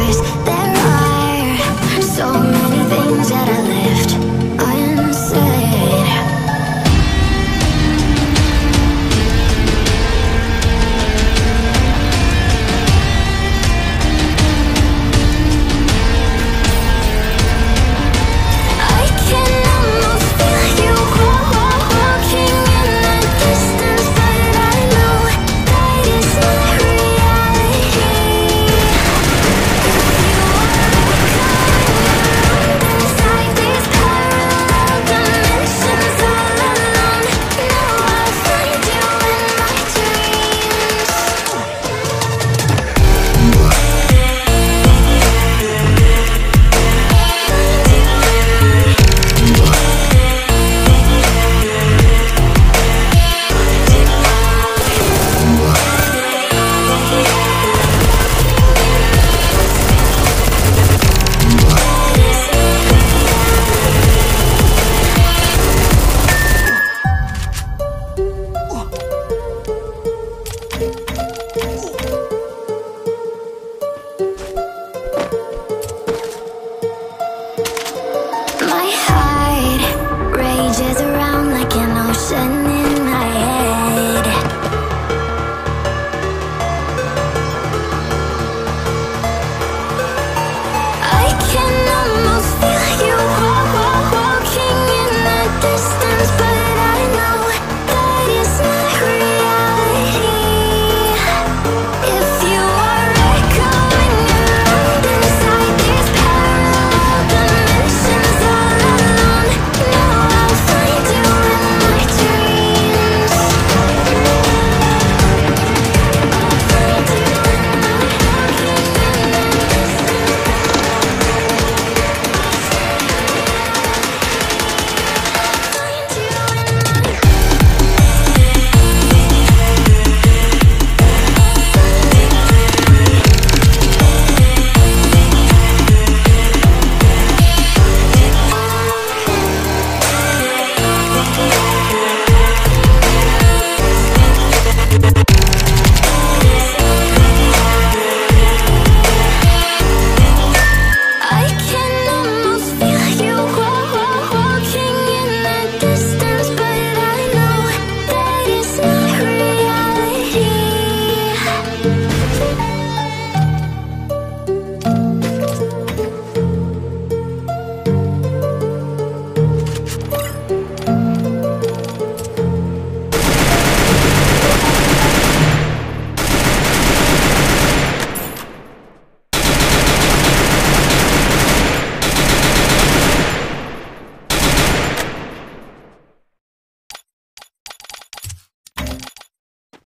scars. There are so many things that I left unsaid. I can almost feel you walking in the distance, but I know that is not reality. Inside these parallel dimensions all alone. Now I'll find you in my dreams. My heart rages around like an ocean in my head. I can almost feel